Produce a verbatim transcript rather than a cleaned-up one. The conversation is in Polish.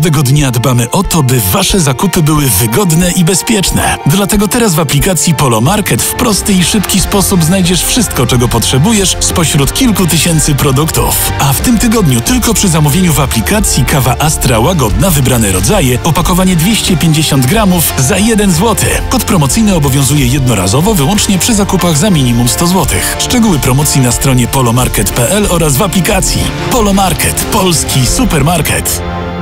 Każdego dnia dbamy o to, by wasze zakupy były wygodne i bezpieczne. Dlatego teraz w aplikacji Polo Market w prosty i szybki sposób znajdziesz wszystko, czego potrzebujesz spośród kilku tysięcy produktów. A w tym tygodniu tylko przy zamówieniu w aplikacji kawa Astra łagodna, wybrane rodzaje, opakowanie dwieście pięćdziesiąt gramów za jeden złoty. Kod promocyjny obowiązuje jednorazowo wyłącznie przy zakupach za minimum sto złotych. Szczegóły promocji na stronie polomarket kropka p l oraz w aplikacji. Polo Market, polski supermarket.